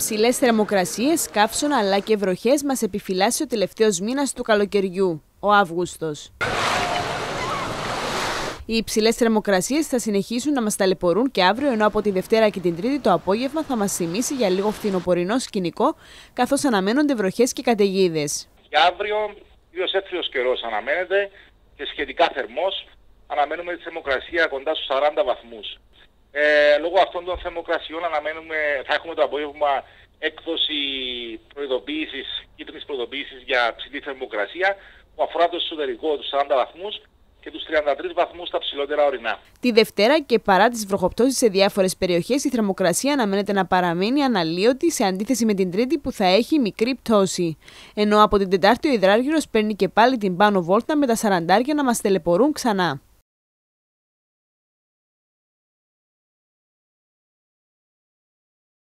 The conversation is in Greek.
Υψηλές θερμοκρασίες, καύσωνα αλλά και βροχές μας επιφυλάσσει ο τελευταίος μήνας του καλοκαιριού, ο Αύγουστος. Οι υψηλές θερμοκρασίες θα συνεχίσουν να μας ταλαιπωρούν και αύριο, ενώ από τη Δευτέρα και την Τρίτη το απόγευμα θα μας θυμίσει για λίγο φθινοπορεινό σκηνικό, καθώς αναμένονται βροχές και καταιγίδες. Για αύριο, ίδιος έθριος καιρός αναμένεται και σχετικά θερμός. Αναμένουμε τη θερμοκρασία κοντά στους 40 βαθμούς. Λόγω αυτών των θερμοκρασιών θα έχουμε το απόγευμα έκδοση κίτρινης προειδοποίησης για ψηλή θερμοκρασία που αφορά το εσωτερικό τους 40 βαθμούς και τους 33 βαθμούς στα ψηλότερα ορεινά. Τη Δευτέρα και παρά τις βροχοπτώσεις σε διάφορες περιοχές, η θερμοκρασία αναμένεται να παραμείνει αναλύωτη σε αντίθεση με την Τρίτη που θα έχει μικρή πτώση. Ενώ από την Τετάρτη ο υδράργυρος παίρνει και πάλι την πάνω βόλτα με τα 40 να μας ταλαιπωρούν ξανά.